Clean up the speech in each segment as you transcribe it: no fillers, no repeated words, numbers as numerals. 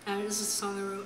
This is a song I wrote.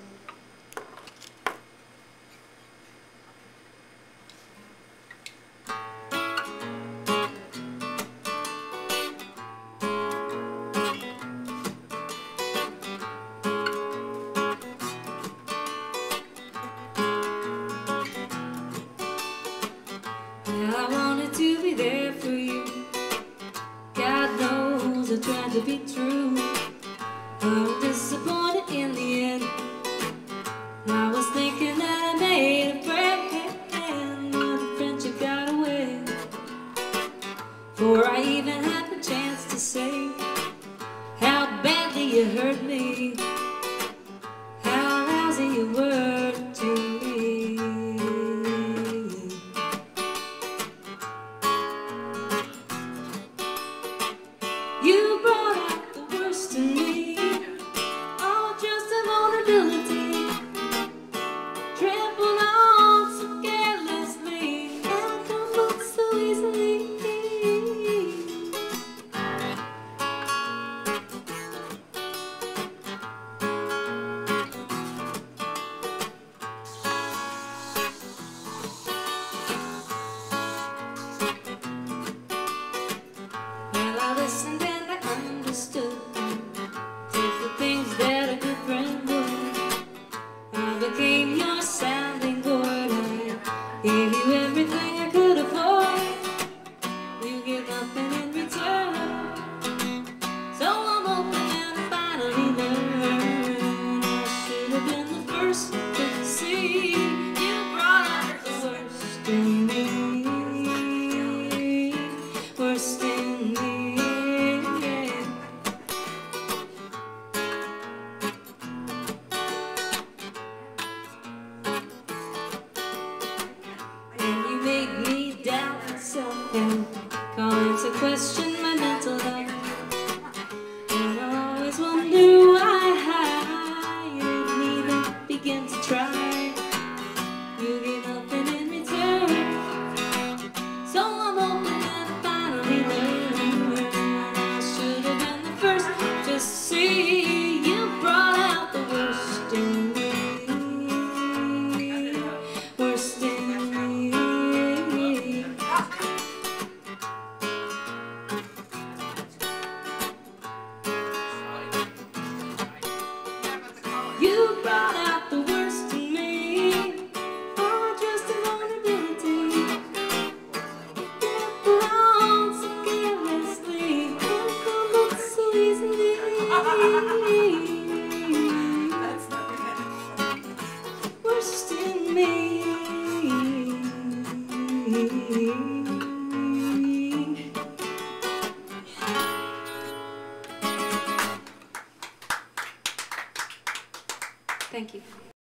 Well, I wanted to be there for you. God knows I tried to be true. I'm disappointed in the end. I was thinking that I made a friend, but the friendship got away. Before I even had the chance to say how badly you hurt me, how lousy you were to me. You brought out the worst in me, all just a vulnerability, trampled on so carelessly, and crumbled so easily. Well, I listened and I understood. Take the things that a good friend would. I became your sounding board. I gave you everything I could afford. You give nothing in return. So I'm hoping that I finally learn. I should have been the first to see you brought out the worst in me. Worst in me. And you made me doubt myself and call into question my mental health. And I always wonder why you didn't even begin to try. You gave nothing in return. So I'm hoping that I finally learn. I should have been the first to see you brought out the worst in me. Worst in me. You brought out the worst in me, all just a vulnerability, trampled so carelessly, and crumbled so easily. Worst in me. Thank you.